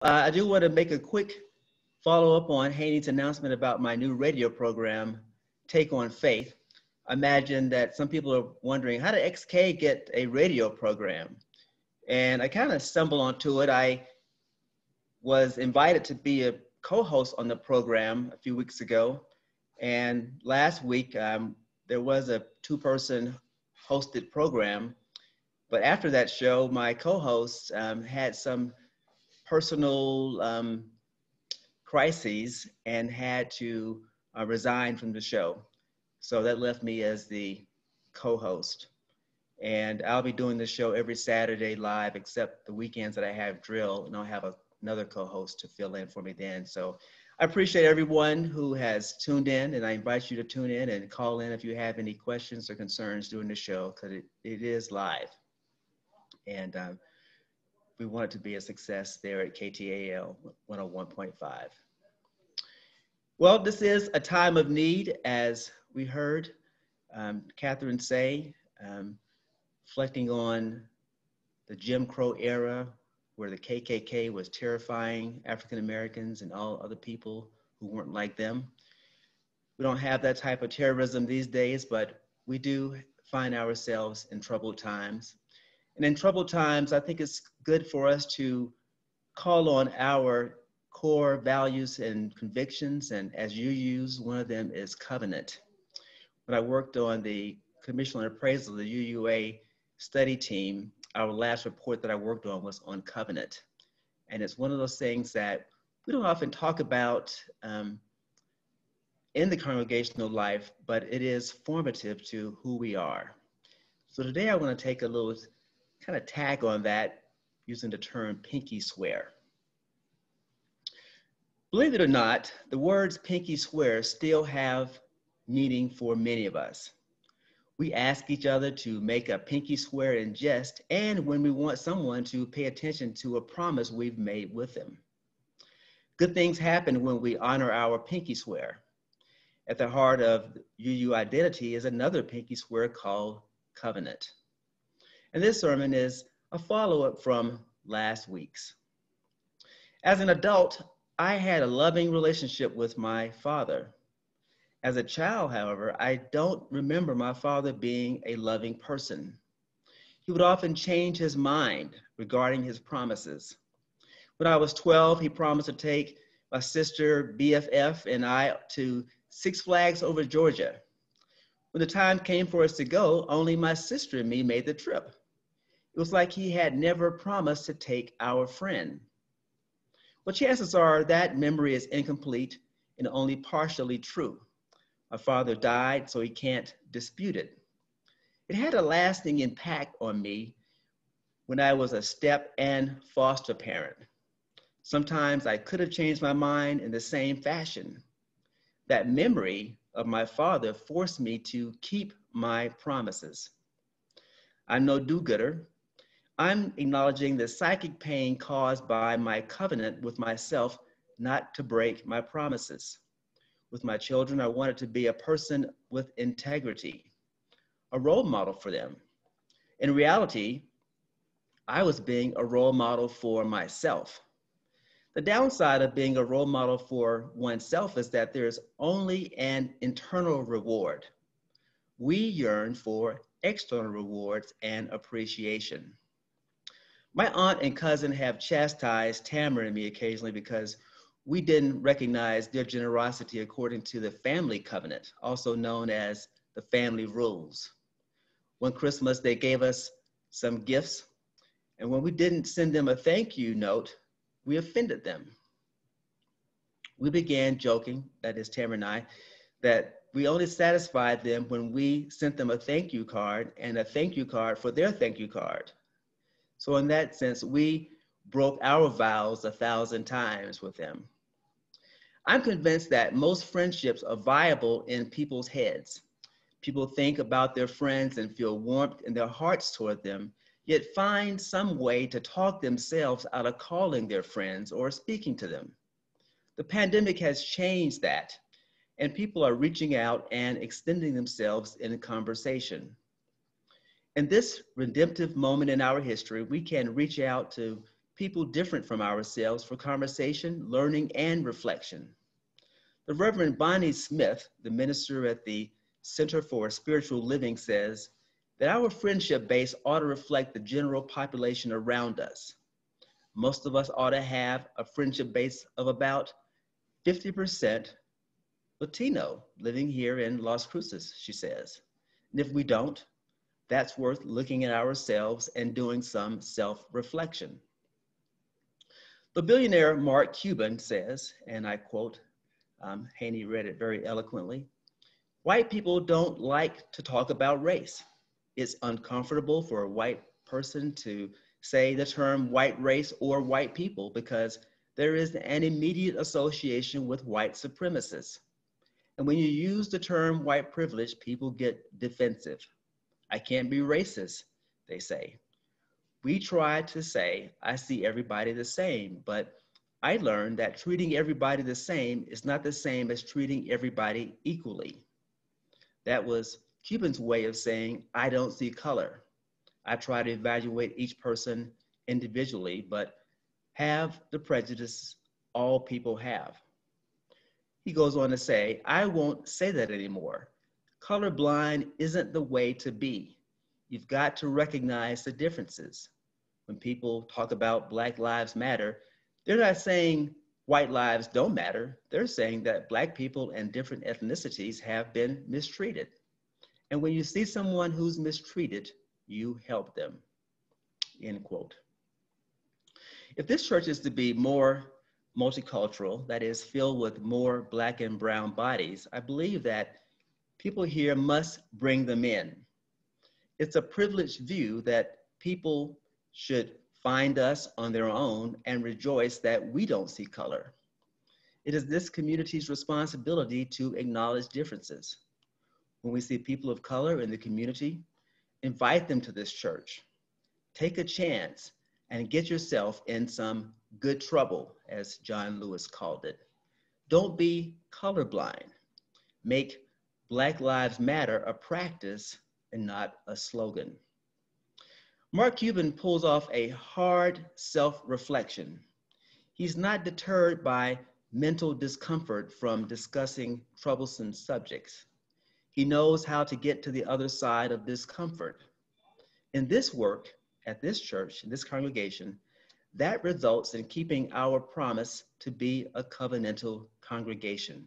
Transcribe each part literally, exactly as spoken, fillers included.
Uh, I do want to make a quick follow-up on Haney's announcement about my new radio program, Take on Faith. I imagine that some people are wondering, how did X K get a radio program? And I kind of stumbled onto it. I was invited to be a co-host on the program a few weeks ago. And last week, um, there was a two-person hosted program. But after that show, my co-host um, had some personal um, crises and had to uh, resign from the show. So that left me as the co-host. And I'll be doing this show every Saturday live, except the weekends that I have drill, and I'll have a, another co-host to fill in for me then. So I appreciate everyone who has tuned in, and I invite you to tune in and call in if you have any questions or concerns during the show, because it, it is live. And um, we want it to be a success there at K T A L one oh one point five. Well, this is a time of need, as we heard um, Catherine say, um, reflecting on the Jim Crow era, where the K K K was terrifying African Americans and all other people who weren't like them. We don't have that type of terrorism these days, but we do find ourselves in troubled times. And in troubled times, I think it's good for us to call on our core values and convictions. And as you use, one of them is covenant. When I worked on the Commission on Appraisal, the U U A study team, our last report that I worked on was on covenant. And it's one of those things that we don't often talk about um, in the congregational life, but it is formative to who we are. So today I want to take a little kind of tag on that using the term pinky swear. Believe it or not, the words pinky swear still have meaning for many of us. We ask each other to make a pinky swear in jest and when we want someone to pay attention to a promise we've made with them. Good things happen when we honor our pinky swear. At the heart of U U identity is another pinky swear called covenant. And this sermon is a follow-up from last week's. As an adult, I had a loving relationship with my father. As a child, however, I don't remember my father being a loving person. He would often change his mind regarding his promises. When I was twelve, he promised to take my sister, B F F, and I to Six Flags over Georgia. When the time came for us to go, only my sister and me made the trip. It was like he had never promised to take our friend. Well, chances are that memory is incomplete and only partially true. My father died, so he can't dispute it. It had a lasting impact on me when I was a step and foster parent. Sometimes I could have changed my mind in the same fashion. That memory of my father forced me to keep my promises. I'm no do-gooder. I'm acknowledging the psychic pain caused by my covenant with myself not to break my promises. With my children, I wanted to be a person with integrity, a role model for them. In reality, I was being a role model for myself. The downside of being a role model for oneself is that there's only an internal reward. We yearn for external rewards and appreciation. My aunt and cousin have chastised Tamara and me occasionally because we didn't recognize their generosity according to the family covenant, also known as the family rules. One Christmas, they gave us some gifts, and when we didn't send them a thank you note, we offended them. We began joking, that is Tamara and I, that we only satisfied them when we sent them a thank you card and a thank you card for their thank you card. So in that sense, we broke our vows a thousand times with them. I'm convinced that most friendships are viable in people's heads. People think about their friends and feel warmth in their hearts toward them, yet find some way to talk themselves out of calling their friends or speaking to them. The pandemic has changed that, and people are reaching out and extending themselves in conversation. In this redemptive moment in our history, we can reach out to people different from ourselves for conversation, learning, and reflection. The Reverend Bonnie Smith, the minister at the Center for Spiritual Living, says that our friendship base ought to reflect the general population around us. Most of us ought to have a friendship base of about fifty percent Latino living here in Las Cruces, she says. And if we don't, that's worth looking at ourselves and doing some self-reflection. The billionaire Mark Cuban says, and I quote, um, Haney read it very eloquently, "White people don't like to talk about race. It's uncomfortable for a white person to say the term white race or white people because there is an immediate association with white supremacists. And when you use the term white privilege, people get defensive. I can't be racist, they say. We try to say, I see everybody the same, but I learned that treating everybody the same is not the same as treating everybody equally." That was Cuban's way of saying, I don't see color. I try to evaluate each person individually, but have the prejudice all people have. He goes on to say, I won't say that anymore. Colorblind isn't the way to be. You've got to recognize the differences. When people talk about Black Lives Matter, they're not saying white lives don't matter. They're saying that Black people and different ethnicities have been mistreated. And when you see someone who's mistreated, you help them, end quote. If this church is to be more multicultural, that is, filled with more Black and brown bodies, I believe that people here must bring them in. It's a privileged view that people should find us on their own and rejoice that we don't see color. It is this community's responsibility to acknowledge differences. When we see people of color in the community, invite them to this church. Take a chance and get yourself in some good trouble, as John Lewis called it. Don't be colorblind. Make Black Lives Matter a practice and not a slogan. Mark Cuban pulls off a hard self-reflection. He's not deterred by mental discomfort from discussing troublesome subjects. He knows how to get to the other side of discomfort. In this work, at this church, in this congregation, that results in keeping our promise to be a covenantal congregation.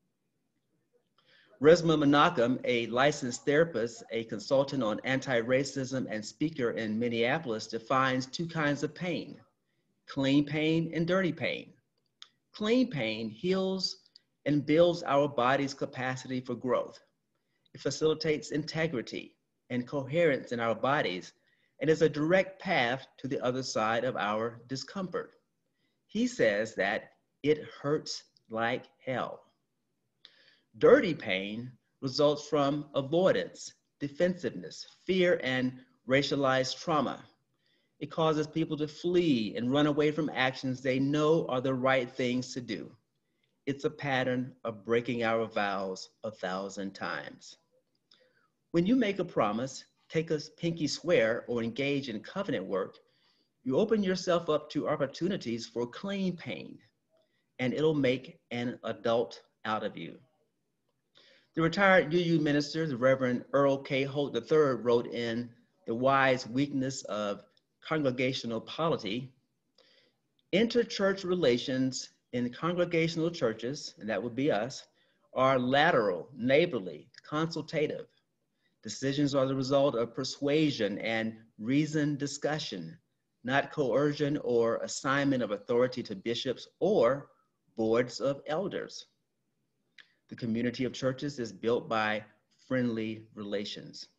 Resmaa Menakem, a licensed therapist, a consultant on anti-racism and speaker in Minneapolis, defines two kinds of pain, clean pain and dirty pain. Clean pain heals and builds our body's capacity for growth. It facilitates integrity and coherence in our bodies and is a direct path to the other side of our discomfort. He says that it hurts like hell. Dirty pain results from avoidance, defensiveness, fear, and racialized trauma. It causes people to flee and run away from actions they know are the right things to do. It's a pattern of breaking our vows a thousand times. When you make a promise, take a pinky swear, or engage in covenant work, you open yourself up to opportunities for clean pain, and it'll make an adult out of you. The retired U U minister, the Reverend Earl K. Holt the third, wrote in The Wise Weakness of Congregational Polity, interchurch relations in congregational churches, and that would be us, are lateral, neighborly, consultative. Decisions are the result of persuasion and reasoned discussion, not coercion or assignment of authority to bishops or boards of elders. The community of churches is built by friendly relations.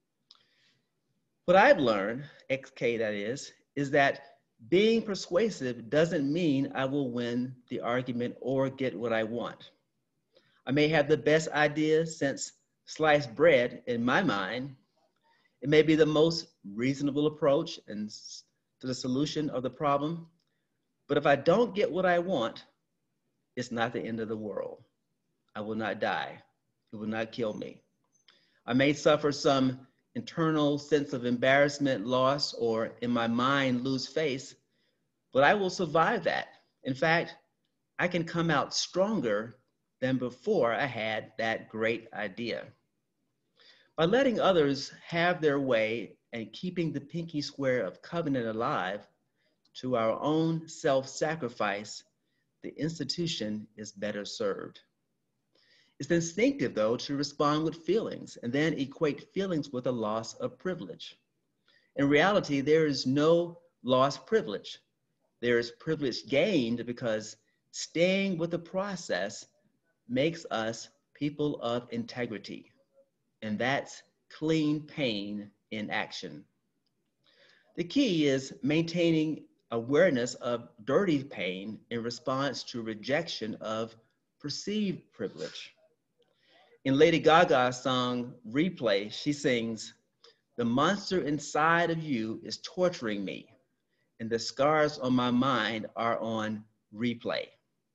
What I've learned, X K that is, is that being persuasive doesn't mean I will win the argument or get what I want. I may have the best idea since sliced bread in my mind. It may be the most reasonable approach and to the solution of the problem, but if I don't get what I want, it's not the end of the world. I will not die. It will not kill me. I may suffer some internal sense of embarrassment, loss, or in my mind lose face, but I will survive that. In fact, I can come out stronger than before I had that great idea. By letting others have their way and keeping the pinky swear of covenant alive to our own self-sacrifice, the institution is better served. It's instinctive, though, to respond with feelings and then equate feelings with a loss of privilege. In reality, there is no lost privilege. There is privilege gained because staying with the process makes us people of integrity. And that's clean pain in action. The key is maintaining awareness of dirty pain in response to rejection of perceived privilege. In Lady Gaga's song Replay, she sings, "The monster inside of you is torturing me, and the scars on my mind are on replay."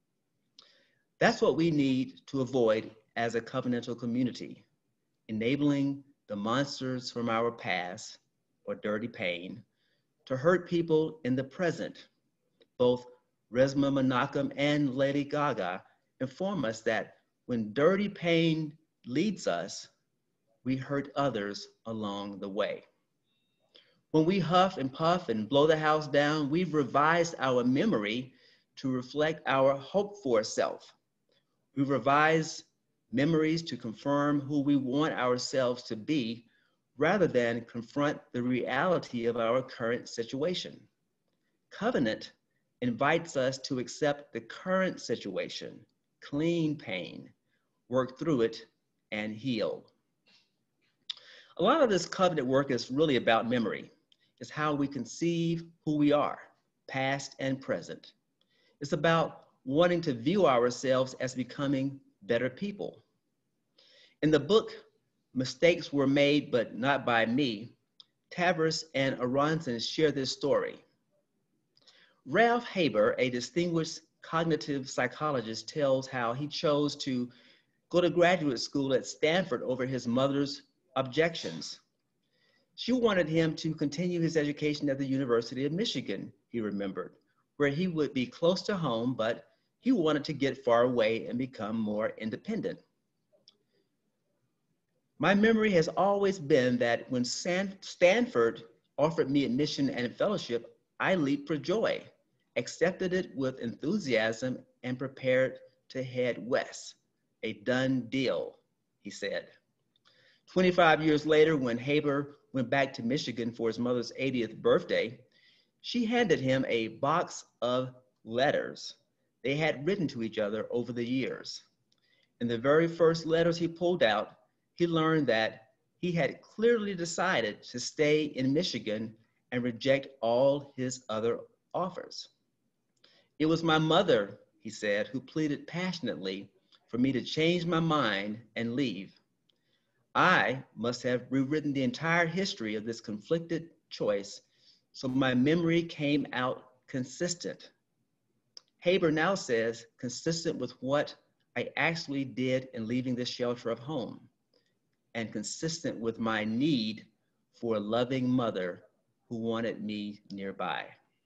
That's what we need to avoid as a covenantal community, enabling the monsters from our past or dirty pain to hurt people in the present. Both Resmaa Menakem and Lady Gaga inform us that when dirty pain leads us, we hurt others along the way. When we huff and puff and blow the house down, we've revised our memory to reflect our hoped-for self. We've revised memories to confirm who we want ourselves to be rather than confront the reality of our current situation. Covenant invites us to accept the current situation, clean pain, work through it, and heal. A lot of this covenant work is really about memory. It's how we conceive who we are, past and present. It's about wanting to view ourselves as becoming better people. In the book, Mistakes Were Made But Not By Me, Tavris and Aronson share this story. Ralph Haber, a distinguished cognitive psychologist, tells how he chose to go to graduate school at Stanford over his mother's objections. She wanted him to continue his education at the University of Michigan, he remembered, where he would be close to home, but he wanted to get far away and become more independent. My memory has always been that when San Stanford offered me admission and fellowship, I leaped for joy, accepted it with enthusiasm, and prepared to head west. A done deal, he said. twenty-five years later, when Haber went back to Michigan for his mother's eightieth birthday, she handed him a box of letters they had written to each other over the years. In the very first letters he pulled out, he learned that he had clearly decided to stay in Michigan and reject all his other offers. "It was my mother," he said, "who pleaded passionately for me to change my mind and leave. I must have rewritten the entire history of this conflicted choice, so my memory came out consistent." Haber now says, consistent with what I actually did in leaving the shelter of home, and consistent with my need for a loving mother who wanted me nearby.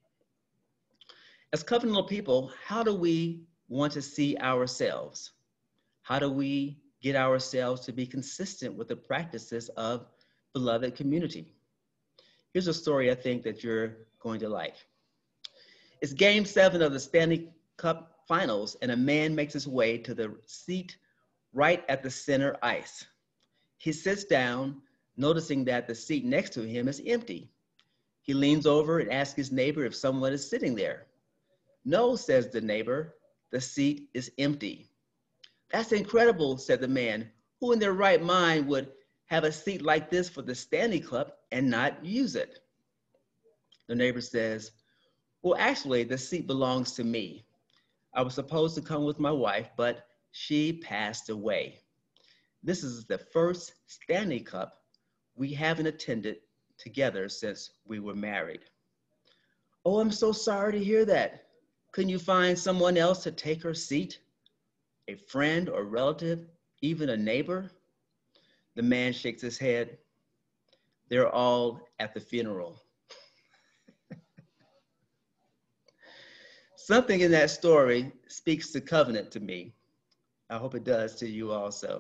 As covenantal people, how do we want to see ourselves? How do we get ourselves to be consistent with the practices of beloved community? Here's a story I think that you're going to like. It's game seven of the Stanley Cup Finals, and a man makes his way to the seat right at the center ice. He sits down, noticing that the seat next to him is empty. He leans over and asks his neighbor if someone is sitting there. "No," says the neighbor, "the seat is empty." "That's incredible," said the man. "Who in their right mind would have a seat like this for the Stanley Cup and not use it?" The neighbor says, "Well, actually, the seat belongs to me. I was supposed to come with my wife, but she passed away. This is the first Stanley Cup we haven't attended together since we were married." "Oh, I'm so sorry to hear that. Couldn't you find someone else to take her seat? A friend or relative, even a neighbor?" The man shakes his head. "They're all at the funeral." Something in that story speaks to covenant to me. I hope it does to you also.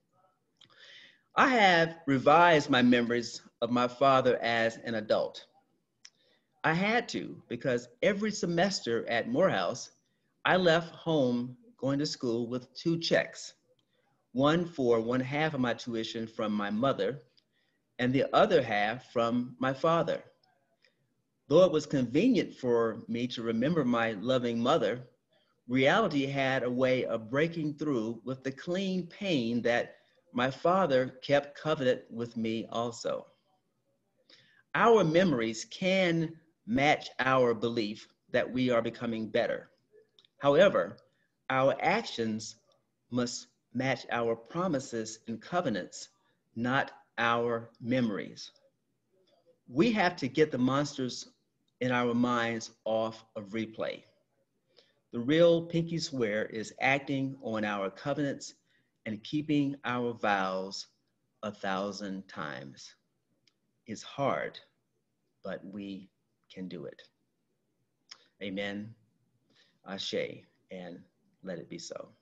I have revised my memories of my father as an adult. I had to because every semester at Morehouse, I left home going to school with two checks, one for one half of my tuition from my mother and the other half from my father. Though it was convenient for me to remember my loving mother, reality had a way of breaking through with the clean pain that my father kept covenant with me also. Our memories can match our belief that we are becoming better. However, our actions must match our promises and covenants, not our memories. We have to get the monsters in our minds off of replay. The real pinky swear is acting on our covenants and keeping our vows a thousand times. It's hard, but we can do it. Amen. Ashe, and let it be so.